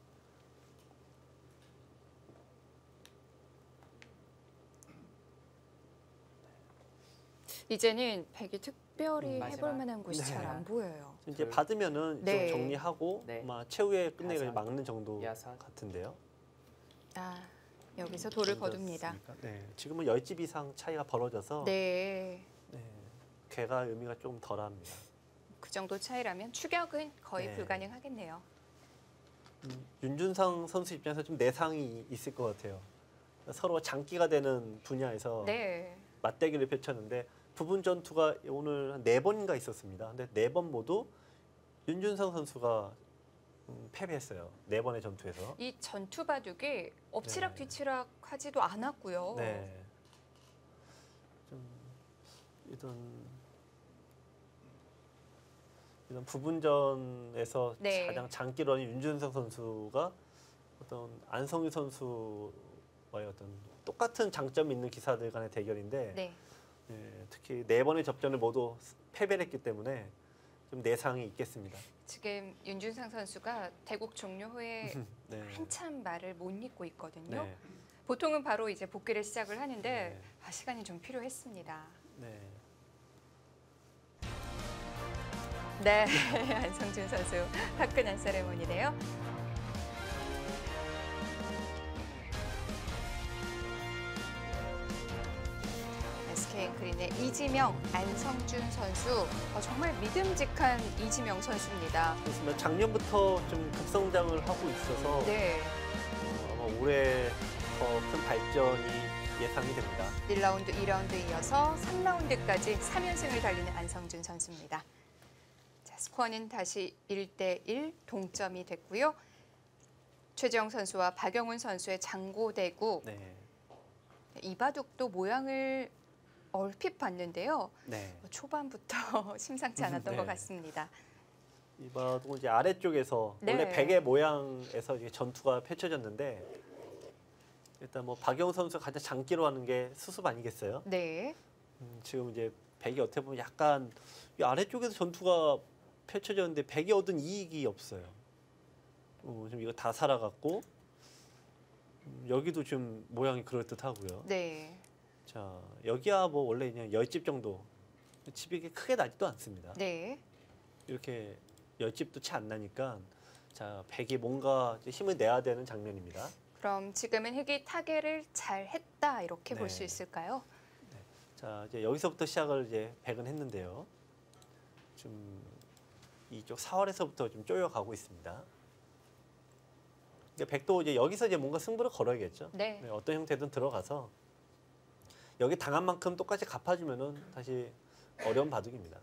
이제는 백이 특별히 마지막. 해볼 만한 곳이 네. 잘 안 보여요. 이제 둘, 받으면은 네. 좀 정리하고 네. 아마 최후에 끝내가 다섯, 막는 정도 여섯. 같은데요. 아, 여기서 돌을 거둡니다. 네, 지금은 10집 이상 차이가 벌어져서 네. 네, 괴가 의미가 좀 덜합니다. 그 정도 차이라면 추격은 거의 네. 불가능하겠네요. 윤준상 선수 입장에서 좀 내상이 있을 것 같아요. 서로 장기가 되는 분야에서 네. 맞대결을 펼쳤는데 부분 전투가 오늘 한 4번인가 있었습니다. 근데 4번 모두 윤준상 선수가 패배했어요. 4번의 전투에서. 이 전투 바둑이 엎치락 네. 뒤치락 하지도 않았고요. 네. 좀 이런 부분전에서 네. 가장 장기로 하는 윤준상 선수가 어떤 안성유 선수와의 어떤 똑같은 장점이 있는 기사들 간의 대결인데 네. 예, 특히 4번의 접전을 모두 패배를 했기 때문에 좀 내상이 있겠습니다. 지금 윤준상 선수가 대국 종료 후에 네. 한참 말을 못 잇고 있거든요. 네. 보통은 바로 이제 복귀를 시작을 하는데 네. 시간이 좀 필요했습니다. 네. 네, 안성준 선수 화끈한 세레모니네요. SK앵크린의 이지명, 안성준 선수 정말 믿음직한 이지명 선수입니다. 그렇습니다. 작년부터 좀 급성장을 하고 있어서 네, 아마 올해 더 큰 발전이 예상이 됩니다. 1라운드, 2라운드 이어서 3라운드까지 3연승을 달리는 안성준 선수입니다. 자, 스코어는 다시 1대1 동점이 됐고요. 최재영 선수와 박영훈 선수의 장고대구. 네. 이 바둑도 모양을 얼핏 봤는데요. 네. 초반부터 심상치 않았던 네. 것 같습니다. 이 바둑은 이제 아래쪽에서 네. 원래 백의 모양에서 이제 전투가 펼쳐졌는데 일단 뭐 박영훈 선수가 가장 장기로 하는 게 수습 아니겠어요? 네, 지금 이제 백이 어떻게 보면 약간 이 아래쪽에서 전투가 펼쳐졌는데 백이 얻은 이익이 없어요. 지금 이거 다 살아갔고 여기도 좀 모양이 그럴 듯하고요. 네, 자 여기야 뭐 원래 그냥 10집 정도 집이 이렇게 크게 나지도 않습니다. 네. 이렇게 10집도 채 안 나니까 자 백이 뭔가 이제 힘을 내야 되는 장면입니다. 그럼 지금은 흑이 타겟을 잘 했다 이렇게 볼 수 네. 있을까요? 자, 이제 여기서부터 시작을 이제 백은 했는데요. 좀 이쪽 4월에서부터 좀 쪼여가고 있습니다. 이제 백도 이제 여기서 이제 뭔가 승부를 걸어야겠죠. 네. 어떤 형태든 들어가서 여기 당한 만큼 똑같이 갚아주면은 다시 어려운 바둑입니다.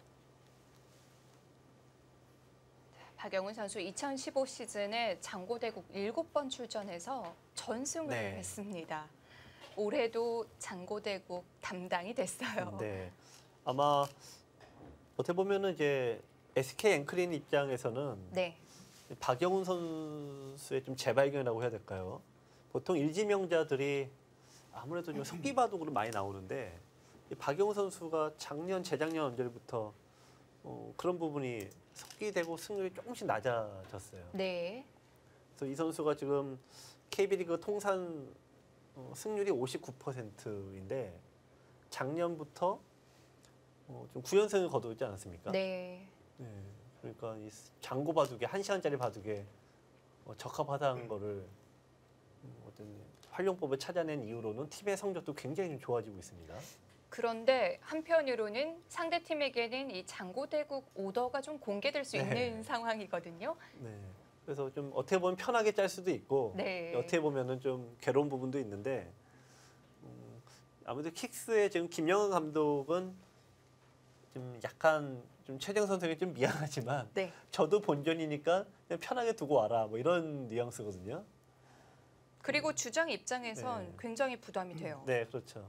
박영훈 선수 2015 시즌에 장고대국 7번 출전해서 전승을 네. 했습니다. 올해도 장고대국 담당이 됐어요. 네, 아마 어떻게 보면은 이제 SK 앵크린 입장에서는 네. 박영훈 선수의 좀 재발견이라고 해야 될까요? 보통 일지명자들이 아무래도 좀 속기 바둑으로 많이 나오는데 이 박영훈 선수가 작년, 재작년 언저리부터 그런 부분이 속기되고 승률이 조금씩 낮아졌어요. 네. 그래서 이 선수가 지금 KB리그 통산 승률이 59%인데 작년부터 좀 9연승을 거두지 않았습니까? 네. 네, 그러니까 이 장고 바둑에 1시간짜리 바둑에 적합하다는 거를 어떤 활용법을 찾아낸 이후로는 팀의 성적도 굉장히 좀 좋아지고 있습니다. 그런데 한편으로는 상대팀에게는 이 장고대국 오더가 좀 공개될 수 네. 있는 상황이거든요. 네, 그래서 좀 어떻게 보면 편하게 짤 수도 있고 네. 어떻게 보면은 좀 괴로운 부분도 있는데 아무래도 킥스의 지금 김영은 감독은 좀 약간 좀 최정 선수에게 좀 미안하지만 네. 저도 본전이니까 그냥 편하게 두고 와라 뭐 이런 뉘앙스거든요. 그리고 주장 입장에선 네. 굉장히 부담이 돼요. 네, 그렇죠.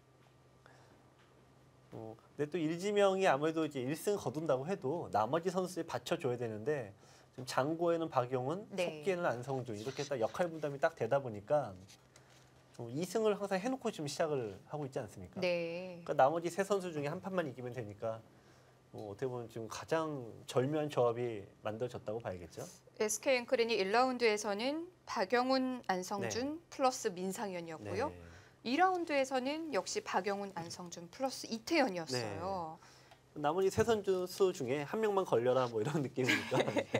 근데 또 일지명이 아무래도 이제 1승 거둔다고 해도 나머지 선수에 받쳐줘야 되는데 지금 장고에는 박용훈, 네. 속기에는 안성준 이렇게 딱 역할 분담이 딱 되다 보니까 2승을 항상 해놓고 지금 시작을 하고 있지 않습니까? 네. 그러니까 나머지 세 선수 중에 한 판만 이기면 되니까 어떻게 보면 지금 가장 절묘한 조합이 만들어졌다고 봐야겠죠. SK 앵크린이 1라운드에서는 박영훈, 안성준 플러스 민상현이었고요. 네. 2라운드에서는 역시 박영훈, 안성준 플러스 이태현이었어요. 나머지 세 선수 중에 한 명만 걸려라 뭐 이런 느낌이니까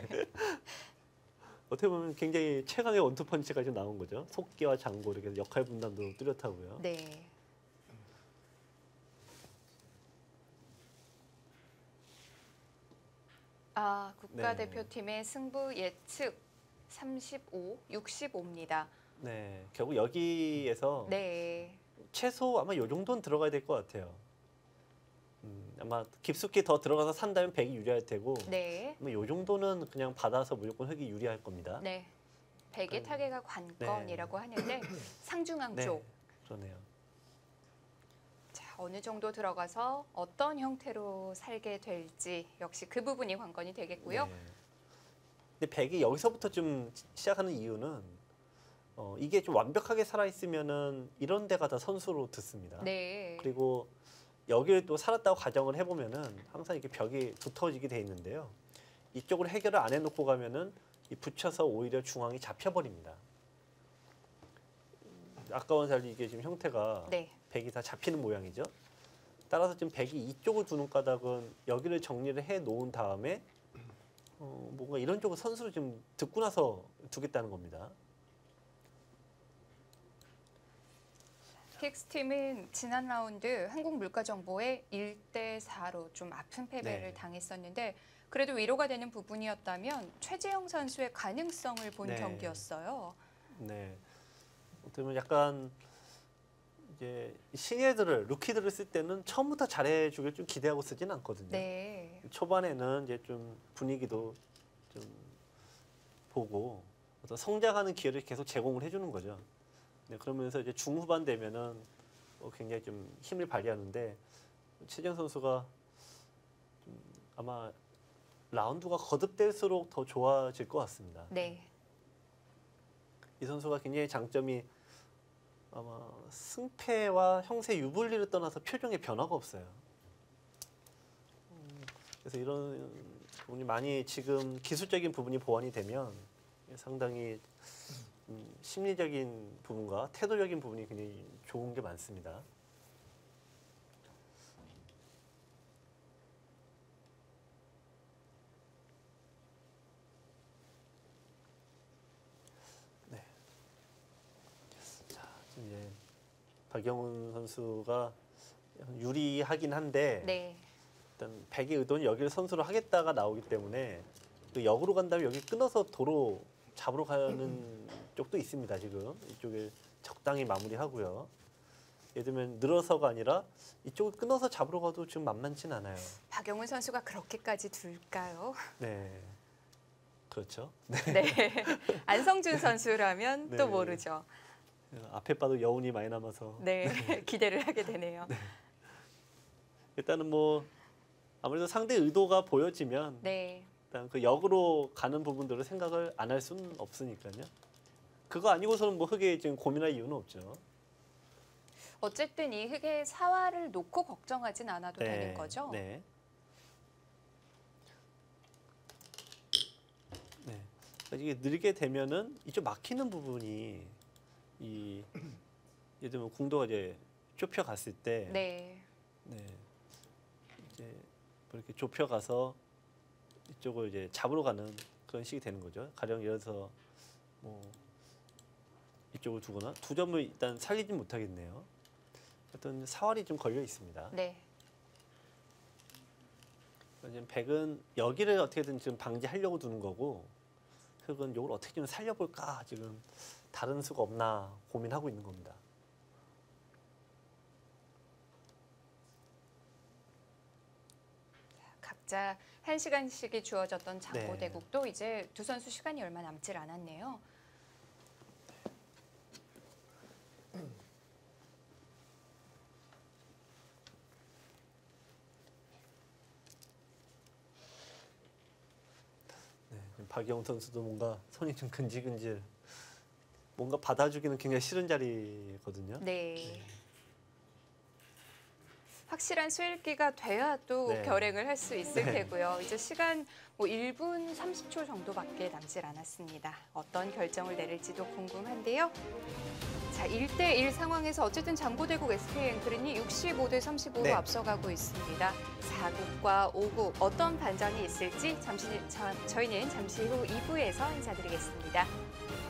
어떻게 보면 굉장히 최강의 원투펀치가 좀 나온 거죠. 속기와 장고 이렇게 역할 분담도 뚜렷하고요. 네. 아, 국가대표팀의 승부 예측 35, 65입니다. 네, 결국 여기에서 네. 최소 아마 요 정도는 들어가야 될 것 같아요. 아마 깊숙이 더 들어가서 산다면 백이 유리할 테고 네. 아마 요 정도는 그냥 받아서 무조건 흑이 유리할 겁니다. 네. 백의 타겟가 관건이라고 하는데 상중앙 네, 쪽. 그러네요. 자, 어느 정도 들어가서 어떤 형태로 살게 될지 역시 그 부분이 관건이 되겠고요. 네. 근데 백이 여기서부터 좀 시작하는 이유는 이게 좀 완벽하게 살아 있으면은 이런 데가 다 선수로 듣습니다. 네. 그리고 여기를 또 살았다고 가정을 해보면은 항상 이렇게 벽이 두터워지게 돼 있는데요. 이쪽으로 해결을 안 해놓고 가면은 이 붙여서 오히려 중앙이 잡혀버립니다. 아까운 살이 이게 지금 형태가 네. 백이 다 잡히는 모양이죠. 따라서 지금 백이 이쪽을 두는 까닭은 여기를 정리를 해 놓은 다음에 뭔가 이런 쪽을 선수를 좀 듣고 나서 두겠다는 겁니다. 킥스팀은 지난 라운드 한국물가정보에 1대4로 좀 아픈 패배를 네. 당했었는데 그래도 위로가 되는 부분이었다면 최재영 선수의 가능성을 본 네. 경기였어요. 네. 어떻게 보면 약간 이제 신예들을 루키들을 쓸 때는 처음부터 잘해주길 좀 기대하고 쓰진 않거든요. 네. 초반에는 이제 좀 분위기도 좀 보고 어떤 성장하는 기회를 계속 제공을 해주는 거죠. 네, 그러면서 이제 중후반 되면은 굉장히 좀 힘을 발휘하는데 최정 선수가 좀 아마 라운드가 거듭될수록 더 좋아질 것 같습니다. 네. 이 선수가 굉장히 장점이 아마 승패와 형세 유불리를 떠나서 표정에 변화가 없어요. 그래서 이런 부분이 많이 지금 기술적인 부분이 보완이 되면 상당히 심리적인 부분과 태도적인 부분이 굉장히 좋은 게 많습니다. 네. 박영훈 선수가 유리하긴 한데 네. 일단 백의 의도는 여기를 선수로 하겠다가 나오기 때문에 그 역으로 간다면 여기 끊어서 도로 잡으러 가는 쪽도 있습니다. 지금 이쪽에 적당히 마무리하고요. 예를 들면 늘어서가 아니라 이쪽을 끊어서 잡으러 가도 지금 만만치는 않아요. 박영훈 선수가 그렇게까지 둘까요? 네, 그렇죠. 네. 안성준 선수라면 네. 또 모르죠. 앞에 봐도 여운이 많이 남아서 네. 기대를 하게 되네요. 일단은 뭐 아무래도 상대 의도가 보여지면 네. 일단 그 역으로 가는 부분들을 생각을 안 할 수는 없으니까요. 그거 아니고서는 뭐 흑에 지금 고민할 이유는 없죠. 어쨌든 이 흑의 사활을 놓고 걱정하진 않아도 되는 거죠? 네. 네. 그러니까 이게 늘게 되면은 이쪽 막히는 부분이 이 예를 들면 궁도가 이제 좁혀 갔을 때 네. 네. 이제 뭐 이렇게 좁혀 가서 이쪽을 이제 잡으러 가는 그런 식이 되는 거죠. 가령 예를 들어서 뭐 이쪽을 두거나 두 점을 일단 살리진 못하겠네요. 어떤 사활이 좀 걸려 있습니다. 네. 지금 백은 여기를 어떻게든 지금 방지하려고 두는 거고 흑은 이걸 어떻게 좀 살려볼까 지금 다른 수가 없나 고민하고 있는 겁니다. 각자 1시간씩이 주어졌던 네. 장고대국도 이제 두 선수 시간이 얼마 남질 않았네요. 네, 박영훈 선수도 뭔가 손이 좀 근질근질 뭔가 받아주기는 굉장히 싫은 자리거든요. 네. 확실한 수일기가 돼야 또 네. 결행을 할 수 있을 네. 테고요. 이제 시간 뭐 1분 30초 정도밖에 남질 않았습니다. 어떤 결정을 내릴지도 궁금한데요. 자, 1대1 상황에서 어쨌든 장고대국 SK앵그린이 65대 35로 네. 앞서가고 있습니다. 4국과 5국 어떤 반전이 있을지 저희는 잠시 후 2부에서 인사드리겠습니다.